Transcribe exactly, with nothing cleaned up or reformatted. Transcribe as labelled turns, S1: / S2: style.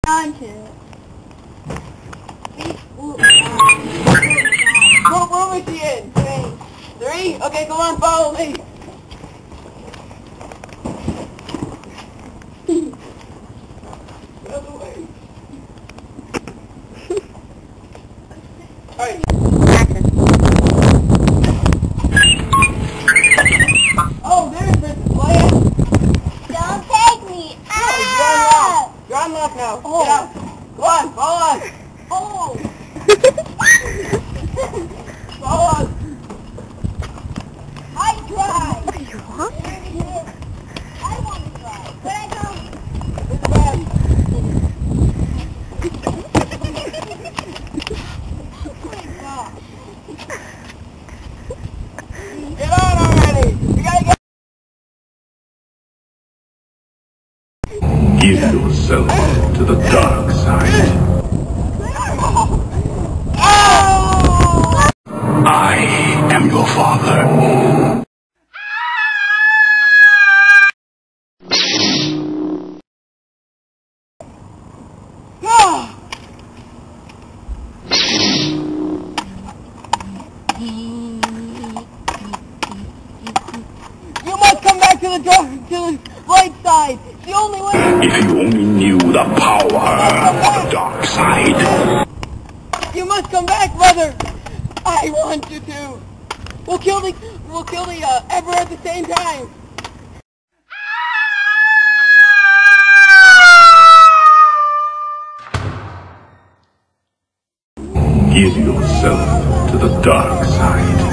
S1: On to it.
S2: What room is she in? Three. Three? Okay, come on, follow me. The other way. Alright.
S1: Action.
S2: Oh, there's Princess Leia.
S1: Don't take me
S2: Oh,
S1: out!
S2: you're unlocked. You're unlocked now.
S1: Oh.
S2: Get out. Come on, follow us.
S1: Oh!
S2: Follow us.
S1: I tried!
S3: What do you want?
S1: I want to try, but I don't.
S2: It's bad. Get on already. You gotta get.
S4: Give yourself to the dark side. I am your father.
S2: You must come back to the dark, to the light side. It's the only way.
S4: If you only knew the power of the dark side.
S2: You must come back, brother. I want you to. We'll kill the, we'll kill the uh, Ever at the same time.
S4: Give yourself to the dark side.